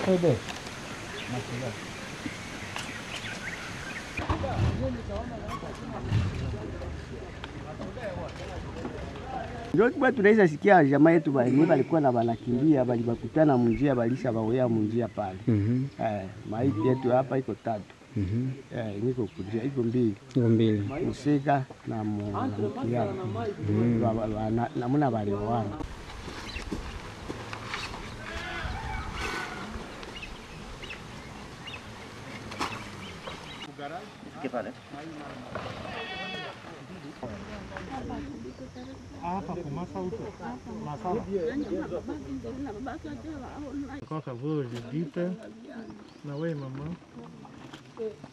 Ndio kwa tunaweza sikia jamaa yetu walikuwa na wanakimbia walibakutana munjia balisha bawea munjia pale. Maiti yetu hapa iko 3. Niko kujia iko 2. Iko 2. Musika na mkiana. Namuna bali wana. Hapa kwa Masala. Quand ça vaut, je dis, na wewe mama.